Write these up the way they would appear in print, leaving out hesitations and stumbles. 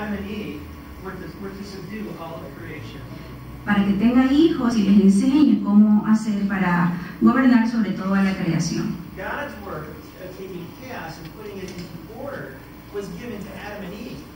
Adam and Eve were to subdue all of creation. Para que tenga hijos y les enseñe cómo hacer para gobernar sobre toda la creación. God's work of taking chaos and putting it into order was given to Adam and Eve.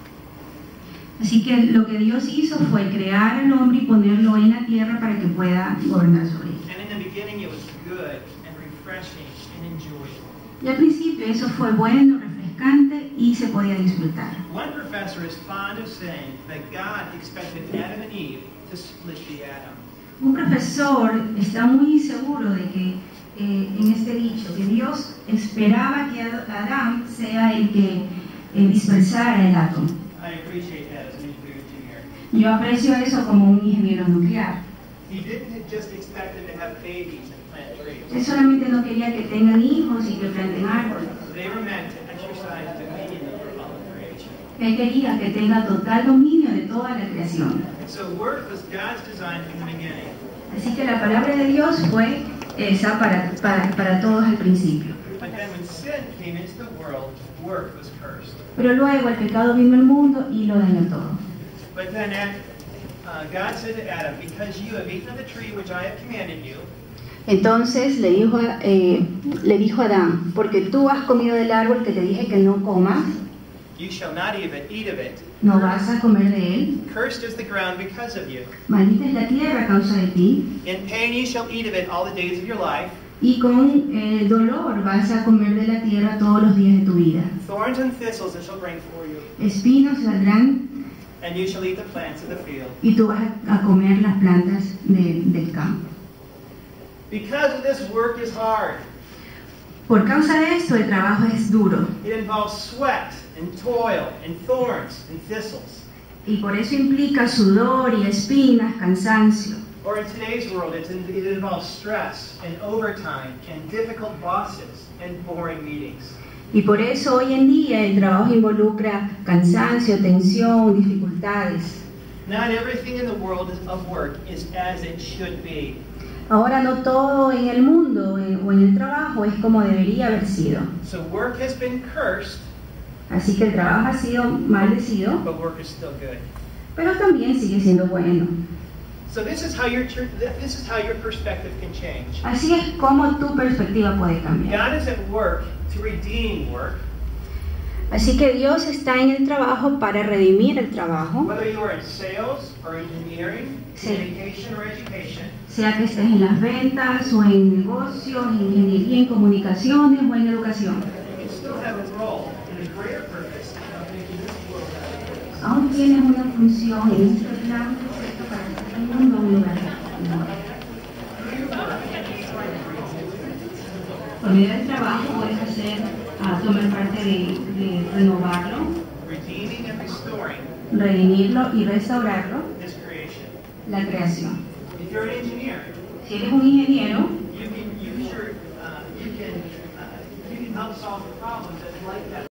Así que lo que Dios hizo fue crear al hombre y ponerlo en la tierra para que pueda gobernar sobre ella. And in the beginning it was good and refreshing and enjoyable. Y al principio eso fue bueno, refrescante y se podía disfrutar. One professor is fond of saying that God expected Adam and Eve to split the atom. Un profesor está muy seguro de que en este dicho, que Dios esperaba que Adán sea el que dispersara el átomo. I appreciate that as a nuclear engineer. Yo aprecio eso como un ingeniero nuclear. He didn't just expect them to have babies and plant trees. Él solamente no quería que tengan hijos y que planten árboles. They were meant to exercise dominion over all of creation. Él quería que tenga total dominio de toda la creación. So work was God's design from the beginning. Así que la palabra de Dios fue esa para todos al principio. But then when sin came into the world, work was cursed. Pero luego el pecado vino al mundo y lo dañó todo. But then God said to Adam, because you have eaten of the tree which I have commanded you, Entonces le dijo a Adán, porque tú has comido del árbol que te dije que no comas, you shall not eat of it. no vas a comer de él, Cursed is the ground because of you. maldita es la tierra a causa de ti, In pain you shall eat of it all the days of your life. y con dolor vas a comer de la tierra todos los días de tu vida. Thorns and thistles it shall bring for you, Espinos saldrán and you shall eat the plants of the field. y tú vas a comer las plantas del campo. Because of this, work is hard. Por causa de esto el trabajo es duro It involves sweat and toil and thorns and thistles. y por eso implica sudor y espinas, cansancio. Or in today's world, it involves stress and overtime and difficult bosses and boring meetings. Y por eso hoy en día el trabajo involucra cansancio, tensión, dificultades. Not everything in the world of work is as it should be. Ahora no todo en el mundo o en el trabajo es como debería haber sido. So work has been cursed, Así que el trabajo ha sido maldecido, but work is still good. pero también sigue siendo bueno. So this is how your perspective can change. Así es como tu perspectiva puede cambiar. God is at work to redeem work. Así que Dios está en el trabajo para redimir el trabajo, Whether you are in sales or engineering, Sí. communication or education, sea que estés en las ventas o en negocios, en ingeniería, en comunicaciones o en educación. you can still have a role in the greater purpose of making this world a better place. Aún tienes una función en este plan perfecto para hacer el mundo un lugar mejor. Por medio del trabajo puedes tomar parte de renovarlo, Redeeming and restoring redimirlo y restaurarlo, this creation. la creación. If you're an engineer, Si eres un ingeniero, you can help solve the problems that life has.